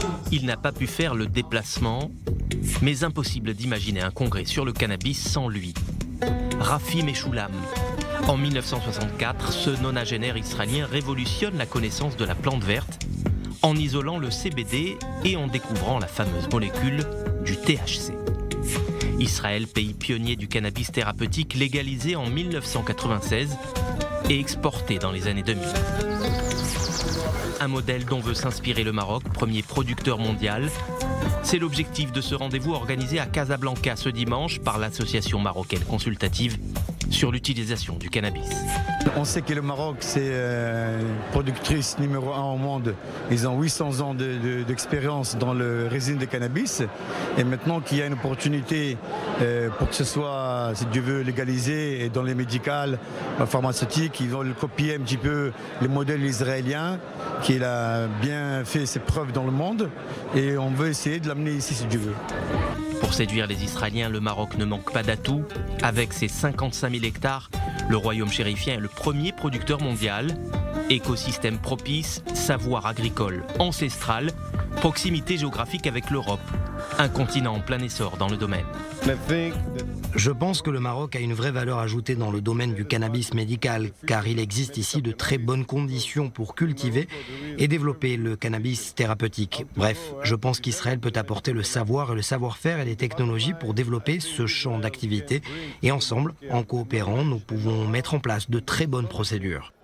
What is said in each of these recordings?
Il n'a pas pu faire le déplacement, mais impossible d'imaginer un congrès sur le cannabis sans lui. Rafi Mechoulam. En 1964, ce nonagénaire israélien révolutionne la connaissance de la plante verte en isolant le CBD et en découvrant la fameuse molécule du THC. Israël, pays pionnier du cannabis thérapeutique, légalisé en 1996 et exporté dans les années 2000. Un modèle dont veut s'inspirer le Maroc, premier producteur mondial. C'est l'objectif de ce rendez-vous organisé à Casablanca ce dimanche par l'association marocaine consultative sur l'utilisation du cannabis. On sait que le Maroc, c'est productrice numéro 1 au monde. Ils ont 800 ans d'expérience dans le résine de cannabis. Et maintenant qu'il y a une opportunité pour que ce soit, si Dieu veut, légalisé et dans les médicales, pharmaceutiques, ils vont copier un petit peu le modèle israélien qui a bien fait ses preuves dans le monde. Et on veut essayer de l'amener ici, si Dieu veut. Pour séduire les Israéliens, le Maroc ne manque pas d'atouts. Avec ses 55 000 hectares, le royaume chérifien est le premier producteur mondial. Écosystème propice, savoir agricole ancestral, proximité géographique avec l'Europe. Un continent en plein essor dans le domaine. Je pense que le Maroc a une vraie valeur ajoutée dans le domaine du cannabis médical, car il existe ici de très bonnes conditions pour cultiver et développer le cannabis thérapeutique. Bref, je pense qu'Israël peut apporter le savoir et le savoir-faire et les technologies pour développer ce champ d'activité. Et ensemble, en coopérant, nous pouvons mettre en place de très bonnes procédures.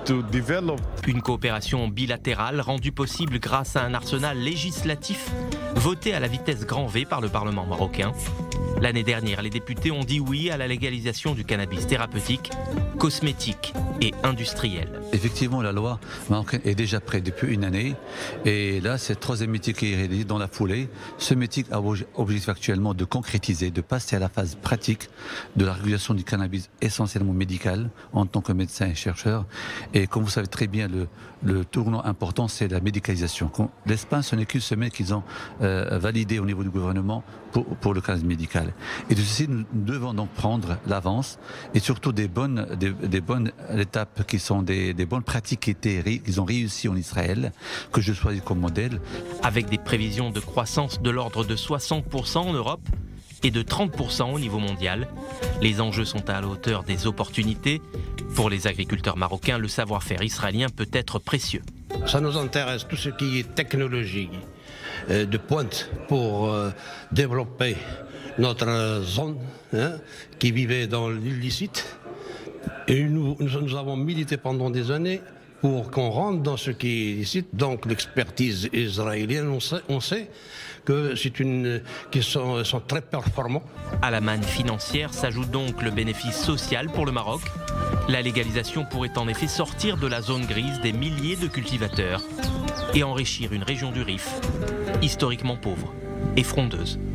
Une coopération bilatérale rendue possible grâce à un arsenal législatif voté à la vitesse grand V par le Parlement marocain. L'année dernière, les députés ont dit oui à la légalisation du cannabis thérapeutique, cosmétique et industriel. Effectivement, la loi marocaine est déjà prête depuis une année. Et là, c'est le troisième métier qui est réalisé dans la foulée. Ce métier a objectif actuellement de concrétiser, de passer à la phase pratique de la régulation du cannabis essentiellement médical en tant que médecin et chercheur. Et comme vous savez très bien, le tournant important, c'est la médicalisation. L'Espagne, ce n'est qu'une semaine qu'ils ont validé au niveau du gouvernement pour le cannabis médical. Et de ceci, nous devons donc prendre l'avance et surtout des bonnes étapes qui sont des bonnes pratiques qu'ils ont réussi en Israël, que je choisis comme modèle. Avec des prévisions de croissance de l'ordre de 60% en Europe et de 30% au niveau mondial, les enjeux sont à la hauteur des opportunités. Pour les agriculteurs marocains, le savoir-faire israélien peut être précieux. Ça nous intéresse tout ce qui est technologie de pointe pour développer notre zone qui vivait dans l'illicite. Et nous avons milité pendant des années pour qu'on rentre dans ce qui est illicite. Donc l'expertise israélienne, on sait que qu'ils sont très performants. À la manne financière s'ajoute donc le bénéfice social pour le Maroc. La légalisation pourrait en effet sortir de la zone grise des milliers de cultivateurs et enrichir une région du Rif, historiquement pauvre et frondeuse.